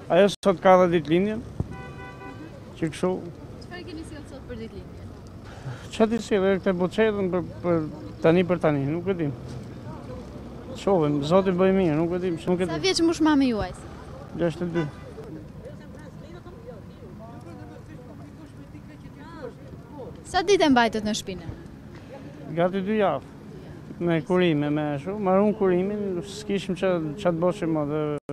Ajo sot ka dhe ditëlindjen, që kështu, Çfarë keni sjellë sot për ditëlindjen? që ti si dhe këte boqetën për tani, nuk e dim. Shohim, Zoti bëj mirë, nuk e dim, nuk e Sa dim. vjeç mbush mami juaj? 62. Sa ditë e mbajtët në shtëpinë? Gati 2 javë. Me kurime, me shu, marrun kurimin, s'kishim që të boshim më dhe